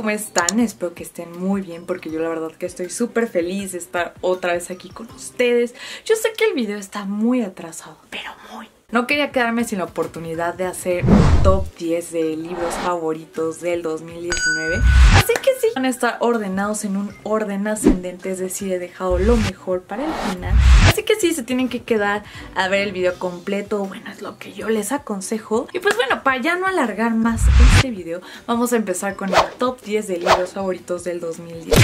¿cómo están? Espero que estén muy bien porque yo la verdad que estoy súper feliz de estar otra vez aquí con ustedes. Yo sé que el video está muy atrasado, pero muy. No quería quedarme sin la oportunidad de hacer un top 10 de libros favoritos del 2019. Así que sí, van a estar ordenados en un orden ascendente, es decir, he dejado lo mejor para el final. Así que sí, se tienen que quedar a ver el video completo. Bueno, es lo que yo les aconsejo. Y pues bueno, para ya no alargar más este video, vamos a empezar con el top 10 de libros favoritos del 2019.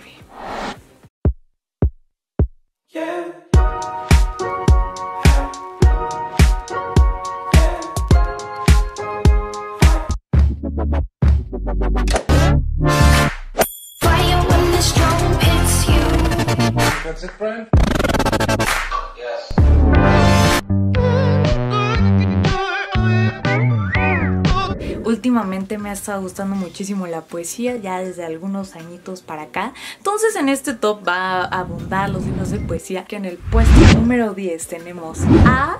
That's it, Brian? Yes. Últimamente me ha estado gustando muchísimo la poesía, ya desde algunos añitos para acá. Entonces en este top va a abundar los libros de poesía, que en el puesto número 10 tenemos a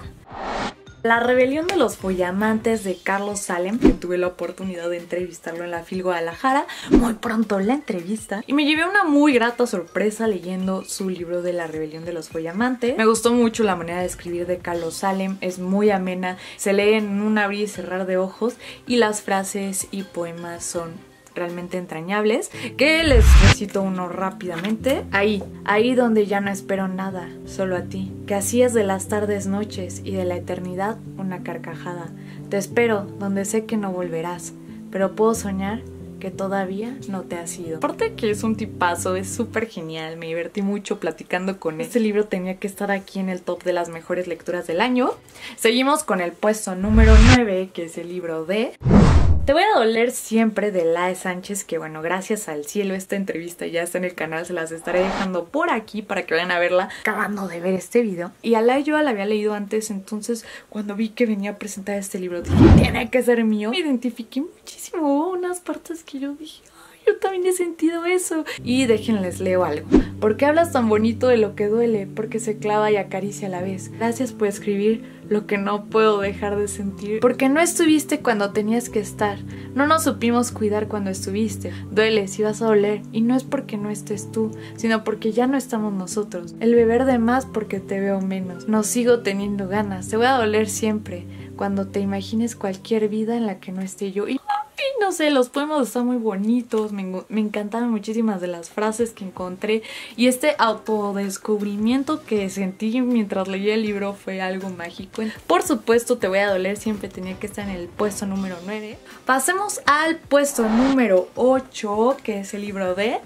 La rebelión de los follamantes de Carlos Salem, que tuve la oportunidad de entrevistarlo en la FIL Guadalajara. Muy pronto la entrevista. Y me llevé una muy grata sorpresa leyendo su libro de La rebelión de los follamantes. Me gustó mucho la manera de escribir de Carlos Salem, es muy amena, se lee en un abrir y cerrar de ojos y las frases y poemas son realmente entrañables, que les recito uno rápidamente. Ahí donde ya no espero nada, solo a ti, que hacías de las tardes noches y de la eternidad una carcajada. Te espero donde sé que no volverás, pero puedo soñar que todavía no te has ido. Aparte que es un tipazo, es súper genial, me divertí mucho platicando con él. Este libro tenía que estar aquí en el top de las mejores lecturas del año. Seguimos con el puesto número 9, que es el libro de Te voy a doler siempre, de Lae Sánchez, que bueno, gracias al cielo esta entrevista ya está en el canal, se las estaré dejando por aquí para que vayan a verla acabando de ver este video. Y a Lae yo la había leído antes, entonces cuando vi que venía a presentar este libro dije, tiene que ser mío. Me identifiqué muchísimo, hubo unas partes que yo dije, yo también he sentido eso. Y déjenles leo algo. ¿Por qué hablas tan bonito de lo que duele? Porque se clava y acaricia a la vez. Gracias por escribir lo que no puedo dejar de sentir. Porque no estuviste cuando tenías que estar. No nos supimos cuidar cuando estuviste. Duele si vas a doler. Y no es porque no estés tú, sino porque ya no estamos nosotros. El beber de más porque te veo menos. No sigo teniendo ganas. Te voy a doler siempre cuando te imagines cualquier vida en la que no esté yo. Y no sé, los poemas están muy bonitos, me encantaron muchísimas de las frases que encontré y este autodescubrimiento que sentí mientras leía el libro fue algo mágico. Por supuesto, Te voy a doler siempre tenía que estar en el puesto número 9. Pasemos al puesto número 8, que es el libro de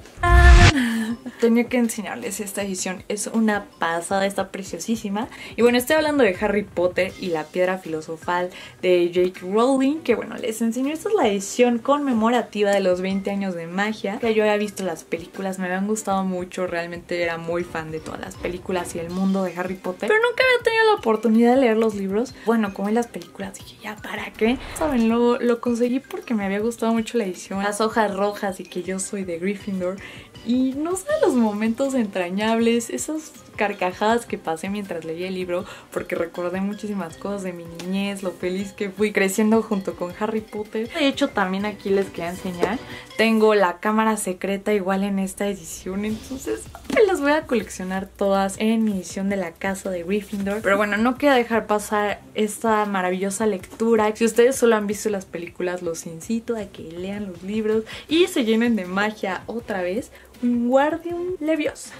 Tenía que enseñarles esta edición, es una pasada, está preciosísima. Y bueno, estoy hablando de Harry Potter y la piedra filosofal de J.K. Rowling, que bueno, les enseño, esta es la edición conmemorativa de los 20 años de magia, que yo había visto las películas, me habían gustado mucho, realmente era muy fan de todas las películas y el mundo de Harry Potter, pero nunca había tenido la oportunidad de leer los libros. Bueno, como en las películas dije, ¿ya para qué? Saben, lo conseguí porque me había gustado mucho la edición, las hojas rojas y que yo soy de Gryffindor. Y no sé, los momentos entrañables, esas carcajadas que pasé mientras leía el libro, porque recordé muchísimas cosas de mi niñez, lo feliz que fui creciendo junto con Harry Potter. De hecho, también aquí les quería enseñar, tengo la cámara secreta igual en esta edición, entonces las voy a coleccionar todas en mi edición de la casa de Gryffindor. Pero bueno, no quiero dejar pasar esta maravillosa lectura. Si ustedes solo han visto las películas, los incito a que lean los libros y se llenen de magia otra vez. Wingardium Leviosa.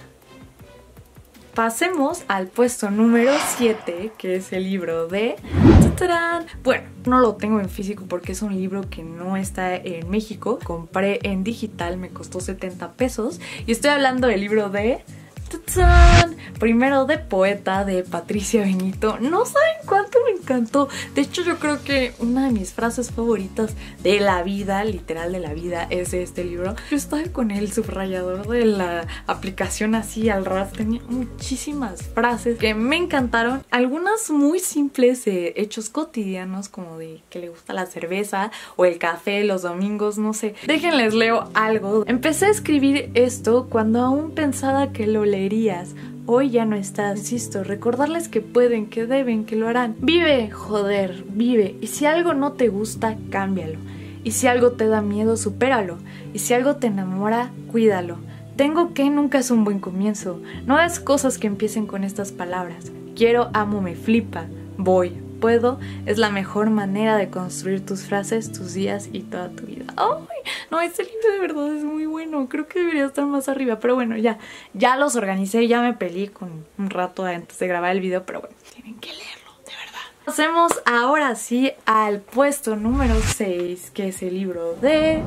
Pasemos al puesto número 7, que es el libro de ¡Tatarán! Bueno, no lo tengo en físico porque es un libro que no está en México. Compré en digital, me costó 70 pesos. Y estoy hablando del libro de ¡Tachán! Primero de Poeta, de Patricia Benito. No saben cuánto me encantó. De hecho, yo creo que una de mis frases favoritas de la vida, literal de la vida, es de este libro. Yo estaba con el subrayador de la aplicación así al ras. Tenía muchísimas frases que me encantaron. Algunas muy simples de hechos cotidianos, como de que le gusta la cerveza o el café los domingos, no sé. Déjenles leo algo. Empecé a escribir esto cuando aún pensaba que lo leerías. Hoy ya no estás, insisto, recordarles que pueden, que deben, que lo harán. Vive, joder, vive. Y si algo no te gusta, cámbialo. Y si algo te da miedo, supéralo. Y si algo te enamora, cuídalo. Tengo que nunca es un buen comienzo. No hagas cosas que empiecen con estas palabras. Quiero, amo, me flipa. Voy, puedo. Es la mejor manera de construir tus frases, tus días y toda tu vida. ¡Ay! No, este libro de verdad es muy bueno. Creo que debería estar más arriba. Pero bueno, ya los organicé. Ya me peleé con un rato antes de grabar el video. Pero bueno, tienen que leerlo, de verdad. Pasemos ahora sí al puesto número 6, que es el libro de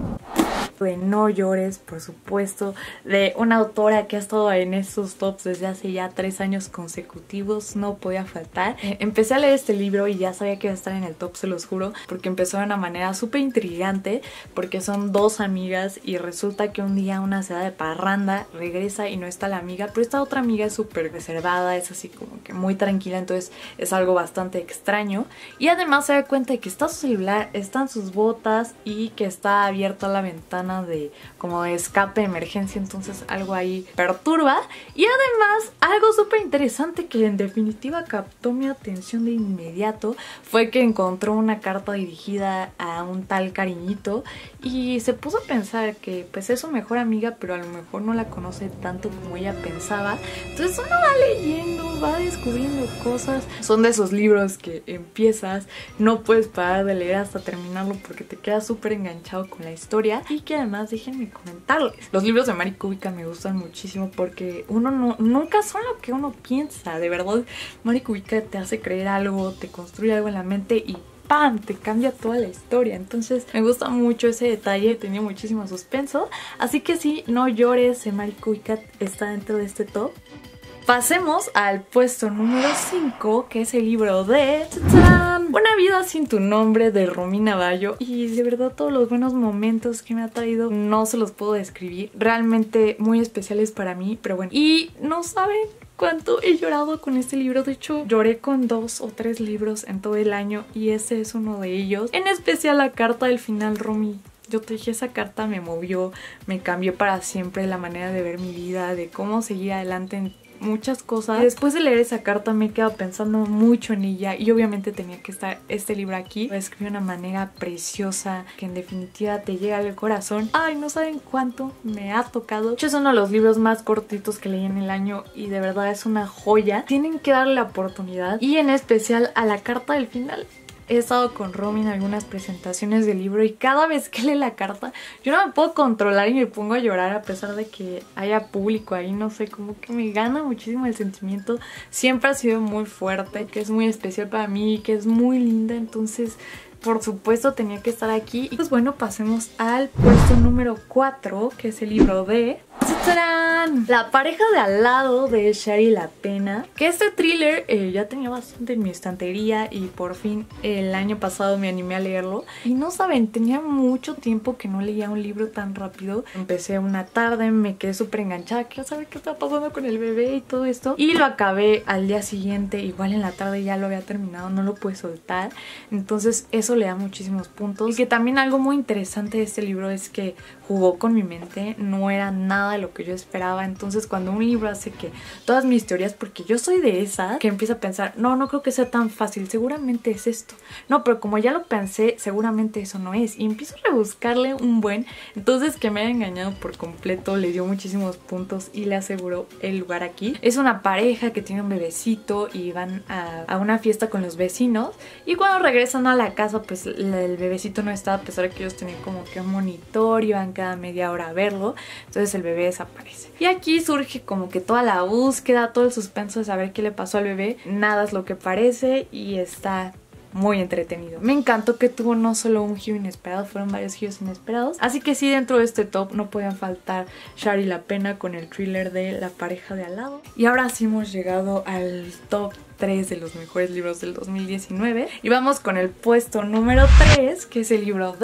No llores, por supuesto, de una autora que ha estado en estos tops desde hace ya 3 años consecutivos, no podía faltar. Empecé a leer este libro y ya sabía que iba a estar en el top, se los juro, porque empezó de una manera súper intrigante, porque son dos amigas y resulta que un día una se da de parranda, regresa y no está la amiga, pero esta otra amiga es súper reservada, es así como que muy tranquila, entonces es algo bastante extraño. Y además se da cuenta de que está su celular, están sus botas y que está abierta la ventana como de escape de emergencia, entonces algo ahí perturba. Y además algo súper interesante que en definitiva captó mi atención de inmediato fue que encontró una carta dirigida a un tal cariñito y se puso a pensar que pues es su mejor amiga, pero a lo mejor no la conoce tanto como ella pensaba. Entonces uno va leyendo, va descubriendo cosas. Son de esos libros que empiezas, no puedes parar de leer hasta terminarlo porque te quedas súper enganchado con la historia. Y que además déjenme comentarles, los libros de Mari Kubica me gustan muchísimo porque uno nunca son lo que uno piensa. De verdad, Mari Kubica te hace creer algo, te construye algo en la mente y ¡pam! Te cambia toda la historia. Entonces me gusta mucho ese detalle, tenía muchísimo suspenso. Así que sí, No llores, Mari Kubica está dentro de este top. Pasemos al puesto número 5, que es el libro de ¡tachán! Una vida sin tu nombre, de Romina Bayo. Y de verdad todos los buenos momentos que me ha traído no se los puedo describir. Realmente muy especiales para mí, pero bueno. Y no saben cuánto he llorado con este libro. De hecho, lloré con 2 o 3 libros en todo el año y ese es uno de ellos. En especial la carta del final, Romy. Yo te dije, esa carta me movió, me cambió para siempre la manera de ver mi vida, de cómo seguir adelante en muchas cosas. Y después de leer esa carta me he quedado pensando mucho en ella y obviamente tenía que estar este libro aquí. Lo escribió de una manera preciosa que en definitiva te llega al corazón. Ay, no saben cuánto me ha tocado. De hecho, es uno de los libros más cortitos que leí en el año y de verdad es una joya. Tienen que darle la oportunidad y en especial a la carta del final. He estado con Romy en algunas presentaciones del libro y cada vez que lee la carta yo no me puedo controlar y me pongo a llorar a pesar de que haya público ahí, no sé, como que me gana muchísimo el sentimiento. Siempre ha sido muy fuerte, que es muy especial para mí, que es muy linda, entonces por supuesto tenía que estar aquí. Y pues bueno, pasemos al puesto número 4, que es el libro de ¡tachán! La pareja de al lado, de Shari La Pena. Que este thriller ya tenía bastante en mi estantería y por fin el año pasado me animé a leerlo. Y no saben, tenía mucho tiempo que no leía un libro tan rápido. Empecé una tarde, me quedé súper enganchada, quiero saber qué está pasando con el bebé y todo esto. Y lo acabé al día siguiente, igual en la tarde ya lo había terminado, no lo pude soltar. Entonces eso le da muchísimos puntos. Y que también algo muy interesante de este libro es que jugó con mi mente, no era nada de lo que yo esperaba. Entonces cuando un libro hace que todas mis teorías, porque yo soy de esas que empiezo a pensar, no creo que sea tan fácil, seguramente es esto, no, pero como ya lo pensé, seguramente eso no es, y empiezo a rebuscarle un buen. Entonces que me haya engañado por completo le dio muchísimos puntos y le aseguró el lugar aquí. Es una pareja que tiene un bebecito y van a una fiesta con los vecinos y cuando regresan a la casa pues el bebecito no está, a pesar de que ellos tenían como que un monitor y van cada media hora a verlo. Entonces el bebé desaparece y aquí surge como que toda la búsqueda, todo el suspenso de saber qué le pasó al bebé. Nada es lo que parece y está muy entretenido. Me encantó que tuvo no solo un giro inesperado, fueron varios giros inesperados. Así que sí, dentro de este top no podían faltar Shari La Pena con el thriller de La pareja de al lado. Y ahora sí hemos llegado al top 3 de los mejores libros del 2019 y vamos con el puesto número 3, que es el libro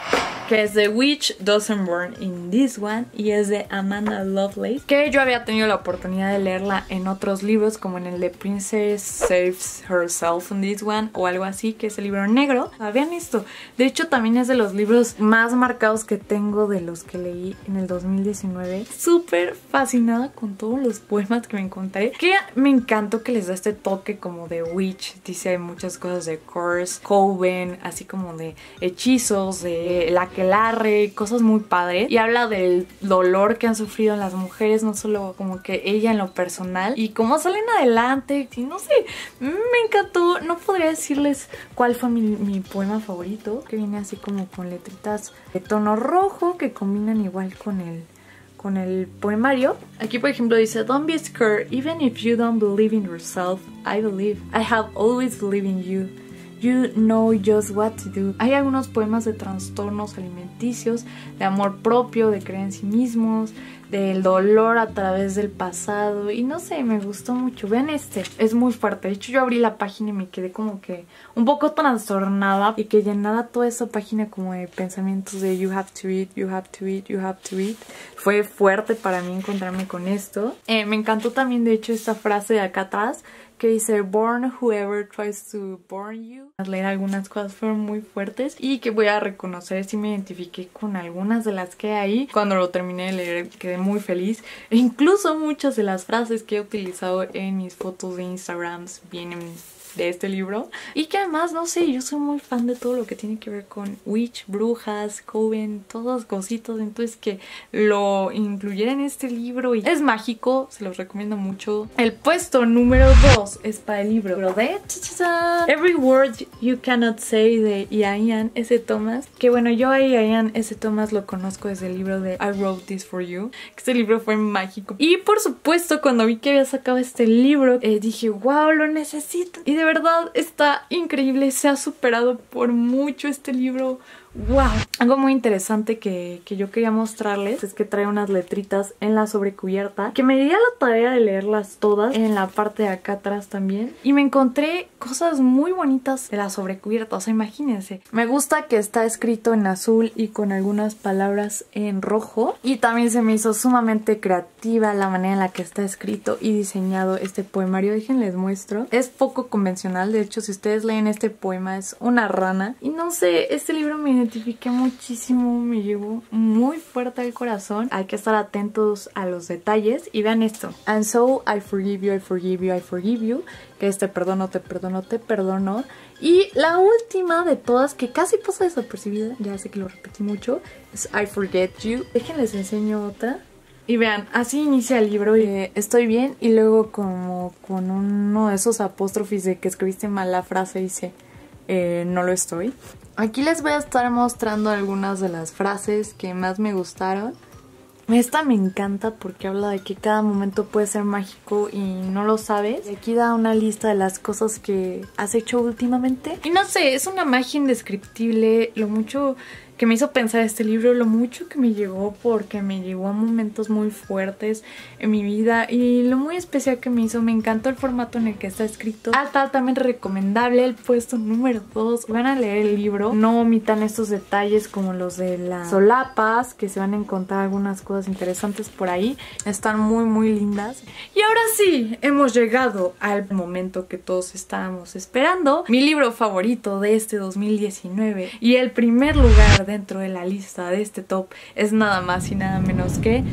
que es The Witch Doesn't Burn in This One y es de Amanda Lovelace, que yo había tenido la oportunidad de leerla en otros libros como en el de Princess Saves Herself in This One o algo así, que es el libro negro. Vean esto, de hecho también es de los libros más marcados que tengo de los que leí en el 2019. Súper fascinada con todos los poemas que me encontré, que me encantó que les da este toque enfoque como de witch, dice muchas cosas de curse, coven, así como de hechizos, de el aquelarre, cosas muy padres. Y habla del dolor que han sufrido las mujeres, no solo como que ella en lo personal, y cómo salen adelante. Y no sé, me encantó. No podría decirles cuál fue mi poema favorito, que viene así como con letritas de tono rojo que combinan igual con el poemario. Aquí por ejemplo dice: Don't be scared, even if you don't believe in yourself, I believe. I have always believed in you. You know just what to do. Hay algunos poemas de trastornos alimenticios, de amor propio, de creer en sí mismos, del dolor a través del pasado, y no sé, me gustó mucho. Vean este, es muy fuerte. De hecho yo abrí la página y me quedé como que un poco trastornada, y que llenara toda esa página como de pensamientos de you have to eat, you have to eat, you have to eat. Fue fuerte para mí encontrarme con esto. Me encantó también de hecho esta frase de acá atrás que dice: Born whoever tries to born you. Leer algunas cosas fueron muy fuertes y que voy a reconocer si me identifiqué con algunas de las que hay. Cuando lo terminé de leer quedé muy feliz, e incluso muchas de las frases que he utilizado en mis fotos de Instagram vienen de este libro. Y que además, no sé, yo soy muy fan de todo lo que tiene que ver con witch, brujas, coven, todas cositas, entonces que lo incluyera en este libro. Y es mágico, se los recomiendo mucho. El puesto número 2 es para el libro de Every Word You Cannot Say de Ian S. Thomas, que bueno, yo a Ian S. Thomas lo conozco desde el libro de I Wrote This For You, que este libro fue mágico. Y por supuesto cuando vi que había sacado este libro, dije: wow, lo necesito. Y de verdad está increíble, se ha superado por mucho este libro. ¡Wow! Algo muy interesante que yo quería mostrarles es que trae unas letritas en la sobrecubierta, que me di a la tarea de leerlas todas en la parte de acá atrás también, y me encontré cosas muy bonitas de la sobrecubierta. O sea, imagínense, me gusta que está escrito en azul y con algunas palabras en rojo, y también se me hizo sumamente creativa la manera en la que está escrito y diseñado este poemario. Déjenles muestro, es poco convencional. De hecho, si ustedes leen este poema, es una rana, y no sé, este libro me identifiqué muchísimo, me llegó muy fuerte al corazón. Hay que estar atentos a los detalles. Y vean esto: And so I forgive you, I forgive you, I forgive you. Que es te perdono, te perdono, te perdono. Y la última de todas, que casi pasa desapercibida, ya sé que lo repetí mucho, es I forget you. Déjenles enseño otra. Y vean, así inicia el libro. Estoy bien, y luego como con uno de esos apóstrofes de que escribiste mal la frase dice no lo estoy. Aquí les voy a estar mostrando algunas de las frases que más me gustaron. Esta me encanta porque habla de que cada momento puede ser mágico y no lo sabes. Y aquí da una lista de las cosas que has hecho últimamente. Y no sé, es una magia indescriptible lo mucho que me hizo pensar este libro, lo mucho que me llegó, porque me llegó a momentos muy fuertes en mi vida, y lo muy especial que me hizo. Me encantó el formato en el que está escrito. Altamente recomendable. El puesto número 2. Van a leer el libro, no omitan estos detalles como los de las solapas, que se van a encontrar algunas cosas interesantes por ahí. Están muy muy lindas. Y ahora sí, hemos llegado al momento que todos estábamos esperando. Mi libro favorito de este 2019, y el primer lugar dentro de la lista de este top es nada más y nada menos que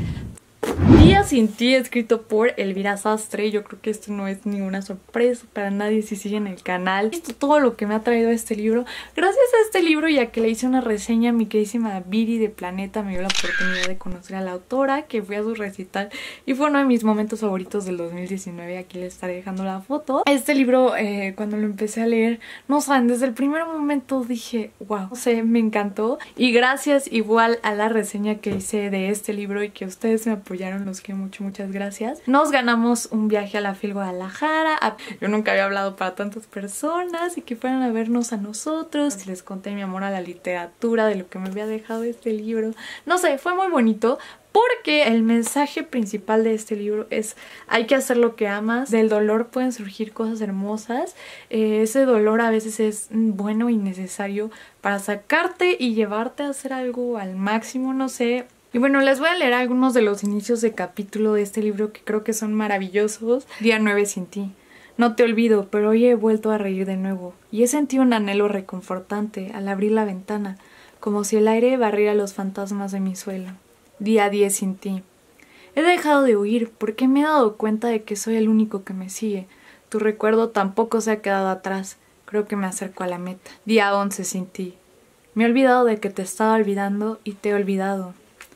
Día sin ti, escrito por Elvira Sastre. Yo creo que esto no es ninguna sorpresa para nadie si siguen el canal. Esto todo lo que me ha traído este libro. Gracias a este libro, ya que le hice una reseña, mi queridísima Viri de Planeta me dio la oportunidad de conocer a la autora, que fui a su recital y fue uno de mis momentos favoritos del 2019. Aquí les estaré dejando la foto. Este libro, cuando lo empecé a leer, no saben, desde el primer momento dije, wow, no sé, me encantó. Y gracias igual a la reseña que hice de este libro y que ustedes me apoyaron, los quiero mucho, muchas gracias. Nos ganamos un viaje a la FIL Guadalajara. Yo nunca había hablado para tantas personas y que fueran a vernos a nosotros. Les conté mi amor a la literatura, de lo que me había dejado este libro. No sé, fue muy bonito. Porque el mensaje principal de este libro es: hay que hacer lo que amas. Del dolor pueden surgir cosas hermosas. Ese dolor a veces es bueno y necesario para sacarte y llevarte a hacer algo al máximo, no sé. Y bueno, les voy a leer algunos de los inicios de capítulo de este libro que creo que son maravillosos. Día 9 sin ti. No te olvido, pero hoy he vuelto a reír de nuevo. Y he sentido un anhelo reconfortante al abrir la ventana, como si el aire barriera los fantasmas de mi suelo. Día 10 sin ti. He dejado de huir porque me he dado cuenta de que soy el único que me sigue. Tu recuerdo tampoco se ha quedado atrás. Creo que me acerco a la meta. Día 11 sin ti. Me he olvidado de que te estaba olvidando y te he olvidado.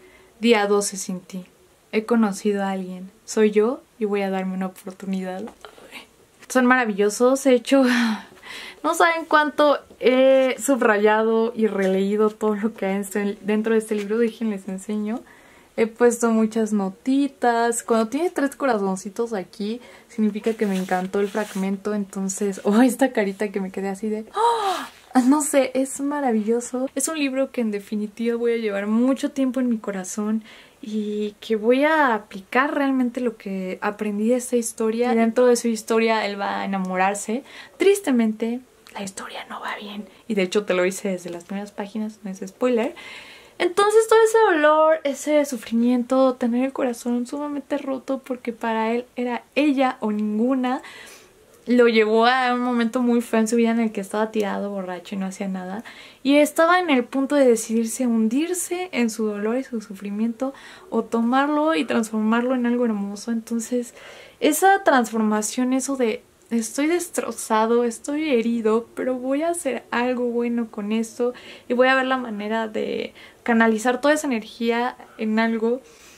Día 12 sin ti. He conocido a alguien. Soy yo y voy a darme una oportunidad. Son maravillosos. He hecho... No saben cuánto he subrayado y releído todo lo que hay dentro de este libro. Déjenles enseño. He puesto muchas notitas. Cuando tiene 3 corazoncitos aquí, significa que me encantó el fragmento. Entonces, esta carita que me quedé así de... ¡Oh! No sé, es maravilloso. Es un libro que en definitiva voy a llevar mucho tiempo en mi corazón y que voy a aplicar realmente lo que aprendí de esta historia. Y dentro de su historia él va a enamorarse. Tristemente, la historia no va bien. Y de hecho te lo hice desde las primeras páginas, no es spoiler. Entonces todo ese dolor, ese sufrimiento, tener el corazón sumamente roto porque para él era ella o ninguna, lo llevó a un momento muy feo en su vida en el que estaba tirado, borracho y no hacía nada. Y estaba en el punto de decidirse hundirse en su dolor y su sufrimiento o tomarlo y transformarlo en algo hermoso. Entonces esa transformación, eso de estoy destrozado, estoy herido, pero voy a hacer algo bueno con esto y voy a ver la manera de canalizar toda esa energía en algo.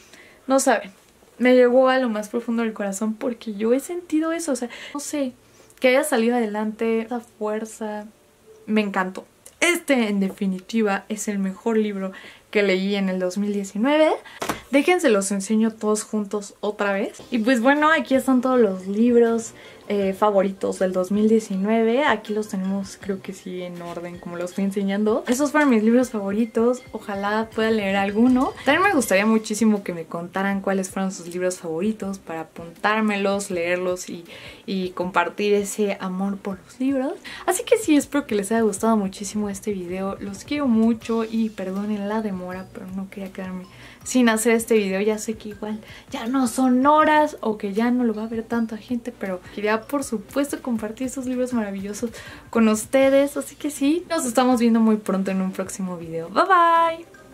No saben, me llegó a lo más profundo del corazón porque yo he sentido eso, o sea, no sé, que haya salido adelante, esa fuerza, me encantó. Este, en definitiva, es el mejor libro que leí en el 2019. Déjense los enseño todos juntos otra vez. Y pues bueno, aquí están todos los libros favoritos del 2019. Aquí los tenemos, creo que sí, en orden como los fui enseñando. Esos fueron mis libros favoritos. Ojalá pueda leer alguno. También me gustaría muchísimo que me contaran cuáles fueron sus libros favoritos para apuntármelos, leerlos y compartir ese amor por los libros. Así que sí, espero que les haya gustado muchísimo este video. Los quiero mucho y perdonen la demora, pero no quería quedarme sin hacer este video. Ya sé que igual ya no son horas o que ya no lo va a ver tanta gente, pero quería por supuesto compartir esos libros maravillosos con ustedes. Así que sí, nos estamos viendo muy pronto en un próximo video. Bye bye.